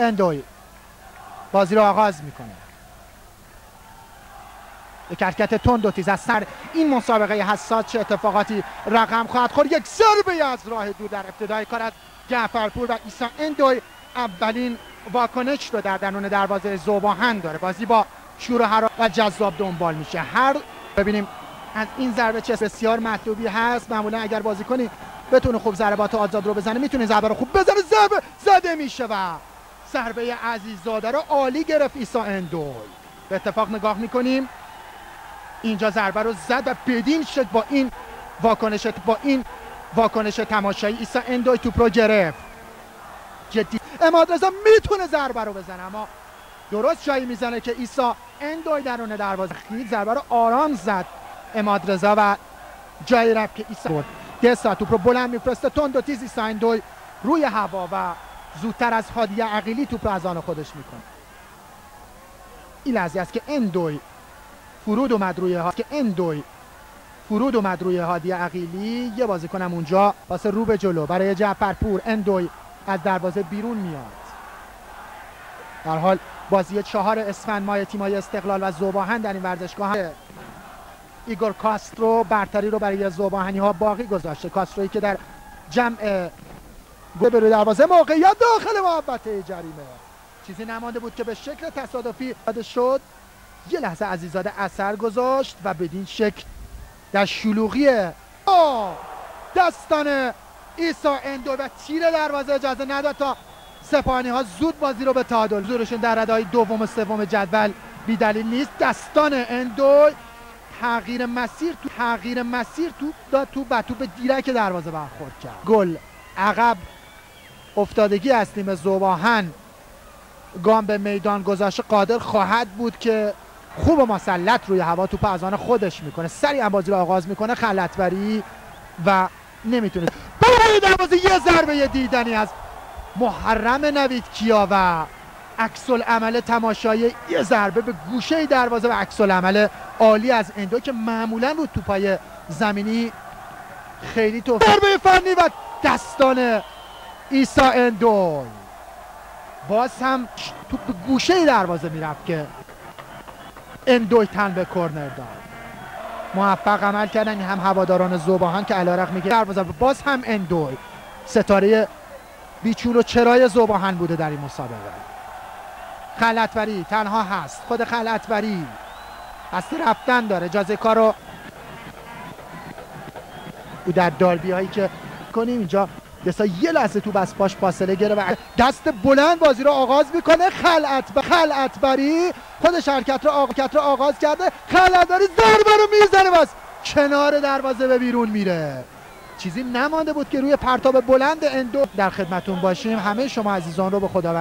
اندوی بازی رو آغاز میکنه. یک حرکت تند و تیز از سر این مسابقه حساس چه اتفاقاتی رقم خواهد خورد. یک ضربه از راه دور در ابتدای کار از جعفرپور و عیسی اندوی اولین واکنش رو در درون دروازه ذوب‌آهن داره. بازی با شور و حرارت و جذاب دنبال میشه. هر ببینیم از این ضربه چه بسیار مطلوبی هست. معمولا اگر بازیکنی بتونه خوب ضربات آزاد رو بزنه میتونه ضربه رو خوب بزنه. ضربه زده میشه و ضربه عزیززاده رو عالی گرفت عیسی اندوی. به اتفاق نگاه میکنیم اینجا ضربه رو زد و بدین شکل با این واکنش تماشایی عیسی اندوی توپ رو گرفت. جدی عمادرضا میتونه ضربه رو بزنه اما درست جایی میزنه که عیسی اندوی درون دروازه خید ضربه رو آرام زد عمادرضا و جایی رفت که عیسی دستا توپ رو بلند میفرسته تند و تیز. عیسی اندوی روی هوا و زودتر از هادیه عقیلی توپ رو از آن خودش میکنه. این لحظه است که اندوی فرود اومد روی هادیه عقیلی. یه بازیکنم اونجا واسه رو به جلو برای جعفرپور. اندوی از دروازه بیرون میاد. در حال بازی 4 اسفند ماه تیم‌های استقلال و ذوب‌آهن در این ورزشگاه ایگور کاسترو برتری رو برای ذوب‌آهنی‌ها باقی گذاشته. کاسترویی که در جمع گل به دروازه موقعیت داخل محوطه جریمه چیزی نمانده بود که به شکل تصادفی شد. یه لحظه عزیززاده اثر گذاشت و بدین شکل در شلوغی دستان عیسی اندوی و تیر دروازه اجازه نداد تا سپاهانی‌ها زود بازی رو به تعادل. زورشون در رده‌های دوم و سوم جدول بی دلیل نیست. دستان اندوی تغییر مسیر توپ داد تو به دیرک دروازه برخورد کرد. گل عقب افتادگی از تیم ذوب‌آهن گام به میدان گذاشته قادر خواهد بود که خوب و مسلط روی هوا توپ از آن خودش میکنه. سریع بازی رو آغاز میکنه خلعتبری و نمیتونه برای دروازه. یه ضربه دیدنی از محرم نوید کیا و عکس العمل تماشایی. یه ضربه به گوشه دروازه و عکس العمل عالی از اندوی که معمولا رو توپای زمینی خیلی توفیق. ضربه فنی و دستان عیسی اندوی. باز هم توپ به گوشه دروازه میرفت که اندوی تن به کرنر داد. موفق عمل کردن هم هواداران ذوب‌آهن که علیرغم میگه دروازه. باز هم اندوی ستاره بیچون و چرای ذوب‌آهن بوده در این مسابقه. خلعتبری تنها هست. خود خلعتبری قصد رفتن داره. اجازه کارو در دالبی هایی که کنیم اینجا دستا یه لحظه تو بس پاش فاصله گیره و دست بلند بازی رو آغاز میکنه. خلعتبری خودش حرکت رو آغاز کرده. خلعتبری ضربه رو میزنه و از کنار دروازه به بیرون میره. چیزی نمانده بود که روی پرتاب بلند اندو در خدمتون باشیم. همه شما عزیزان رو به خدا